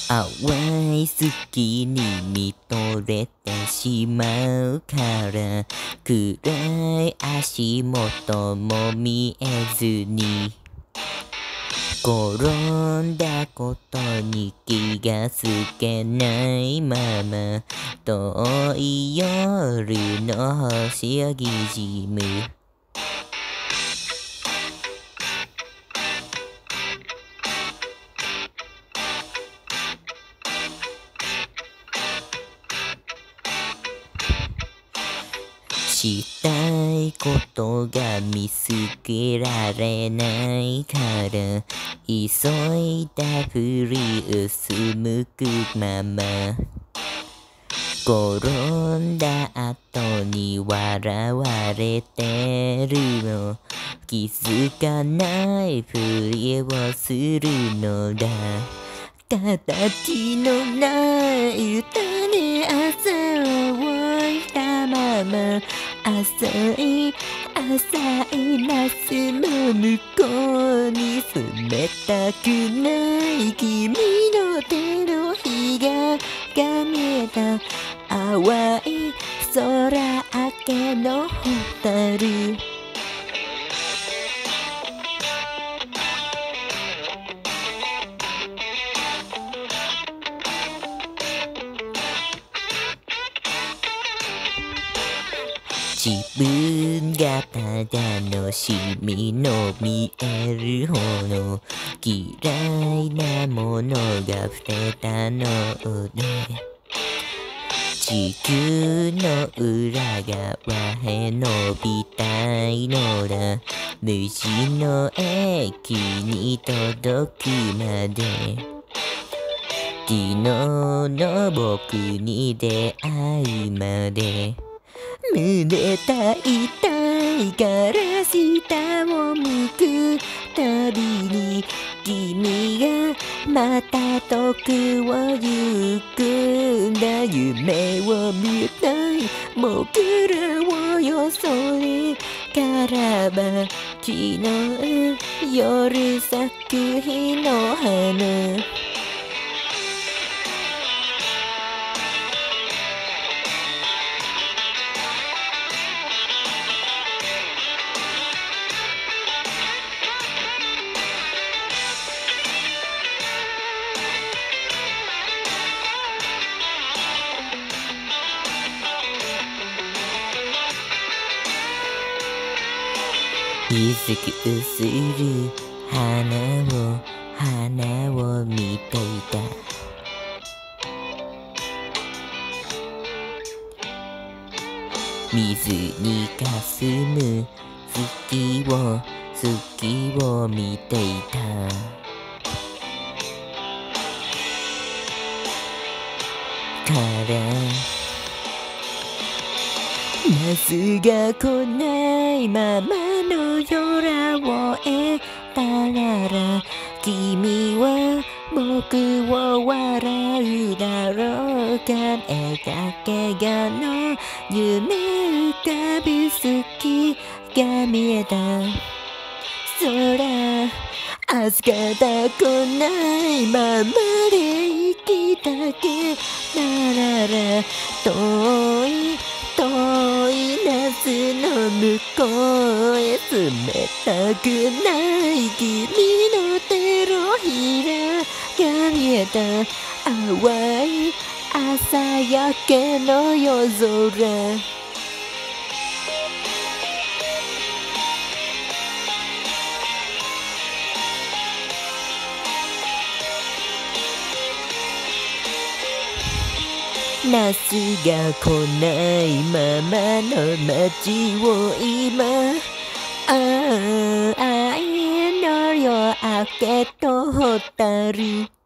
淡い好きに見とれてしまうから暗い足元も見えずに転んだことに気がつけないまま遠い夜の星をにじむしたいことが見つけられないから急いだふり薄むくまま転んだ後に笑われてるの気づかないふりをするのだ形のない種朝を置いたまま浅い夏の向こうに冷たくない君の手のひが見えた淡い空明けの蛍自分がただのシミの見えるほど嫌いなものが増えたので地球の裏側へ伸びたいのだ無事の駅に届くまで昨日の僕に出会うまで胸痛いから下を向くたびに君がまた遠くを行くんだ夢を見たい僕らをよそれからば昨日夜咲く日の花薄くする花を見ていた水にかすむ月を見ていたから夏が来ないままの夜を得たなら君は僕を笑うだろうか描けがの夢浮かぶ月が見えた空明日が来ないままで生きたけなら遠い夏の向こうへ冷たくない君の手のひらが見えた淡い朝焼けの夜空夏が来ないままの街を今愛の夜明けと蛍